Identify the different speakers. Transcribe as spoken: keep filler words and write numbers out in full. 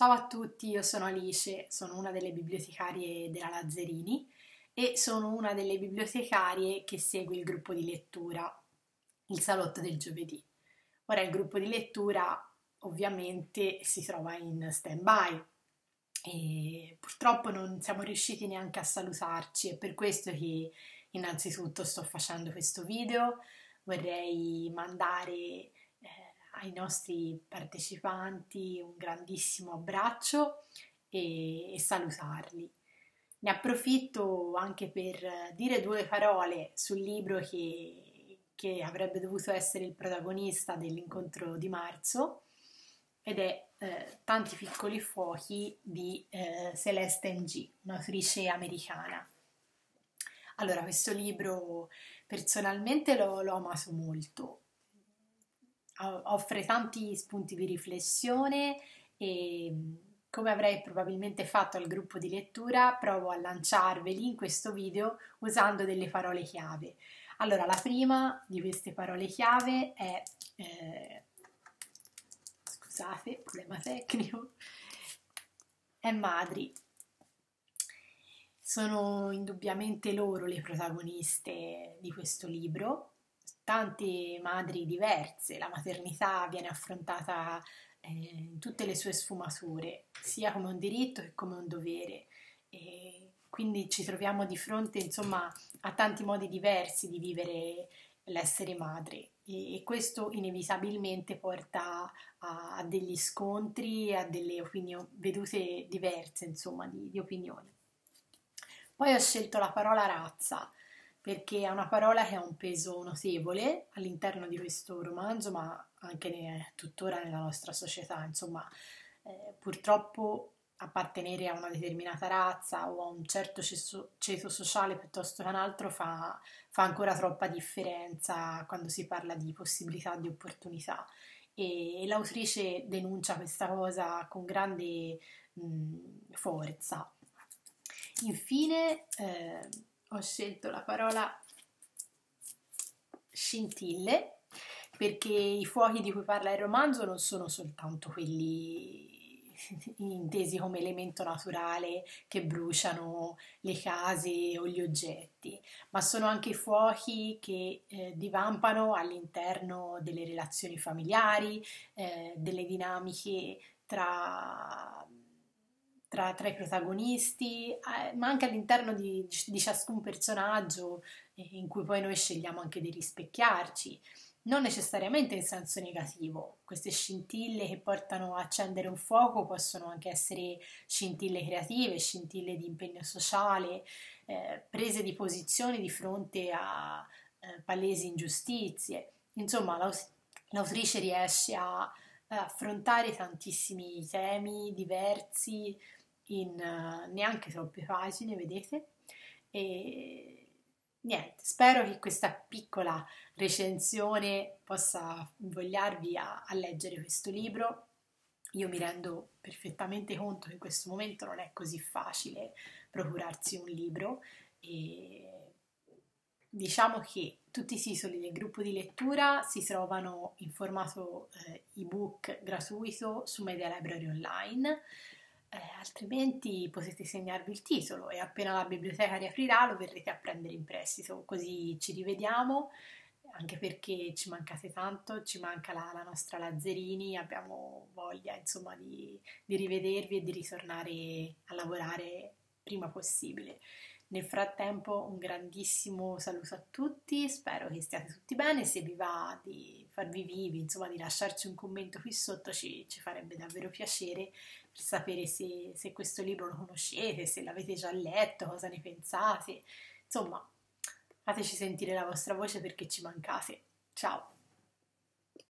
Speaker 1: Ciao a tutti, io sono Alice, sono una delle bibliotecarie della Lazzarini e sono una delle bibliotecarie che segue il gruppo di lettura, il salotto del giovedì. Ora il gruppo di lettura ovviamente si trova in stand-by e purtroppo non siamo riusciti neanche a salutarci, è per questo che innanzitutto sto facendo questo video. Vorrei mandare eh, ai nostri partecipanti un grandissimo abbraccio e, e salutarli. Ne approfitto anche per dire due parole sul libro che, che avrebbe dovuto essere il protagonista dell'incontro di marzo ed è eh, Tanti piccoli fuochi di eh, Celeste Ng, un'autrice americana. Allora, questo libro personalmente l'ho, l'ho amato molto, offre tanti spunti di riflessione e, come avrei probabilmente fatto al gruppo di lettura, provo a lanciarveli in questo video usando delle parole chiave. Allora, la prima di queste parole chiave è, eh, scusate, problema tecnico, è madri. Sono indubbiamente loro le protagoniste di questo libro, tante madri diverse, la maternità viene affrontata eh, in tutte le sue sfumature, sia come un diritto che come un dovere. E quindi ci troviamo di fronte, insomma, a tanti modi diversi di vivere l'essere madre e, e questo inevitabilmente porta a, a degli scontri, a delle opinioni, vedute diverse, insomma, di, di opinioni. Poi ho scelto la parola razza perché è una parola che ha un peso notevole all'interno di questo romanzo, ma anche tuttora nella nostra società. Insomma, eh, purtroppo appartenere a una determinata razza o a un certo ceto, ceto sociale piuttosto che un altro fa, fa ancora troppa differenza quando si parla di possibilità, di opportunità. E, e l'autrice denuncia questa cosa con grande mh, forza. Infine eh, ho scelto la parola scintille perché i fuochi di cui parla il romanzo non sono soltanto quelli intesi come elemento naturale che bruciano le case o gli oggetti, ma sono anche fuochi che eh, divampano all'interno delle relazioni familiari, eh, delle dinamiche tra Tra, tra i protagonisti, eh, ma anche all'interno di, di ciascun personaggio eh, in cui poi noi scegliamo anche di rispecchiarci, non necessariamente in senso negativo. Queste scintille che portano a accendere un fuoco possono anche essere scintille creative, scintille di impegno sociale, eh, prese di posizione di fronte a eh, palesi ingiustizie. Insomma, l'autrice riesce a affrontare tantissimi temi diversi in uh, neanche troppe pagine, vedete? E niente, spero che questa piccola recensione possa invogliarvi a, a leggere questo libro. Io mi rendo perfettamente conto che in questo momento non è così facile procurarsi un libro e diciamo che tutti i titoli del gruppo di lettura si trovano in formato eh, ebook gratuito su Media Library Online, eh, altrimenti potete segnarvi il titolo e appena la biblioteca riaprirà lo verrete a prendere in prestito, così ci rivediamo, anche perché ci mancate tanto, ci manca la, la nostra Lazzarini, abbiamo voglia insomma di, di rivedervi e di ritornare a lavorare prima possibile. Nel frattempo un grandissimo saluto a tutti, spero che stiate tutti bene, se vi va di farvi vivi, insomma di lasciarci un commento qui sotto ci, ci farebbe davvero piacere per sapere se, se questo libro lo conoscete, se l'avete già letto, cosa ne pensate, insomma fateci sentire la vostra voce perché ci mancate. Ciao!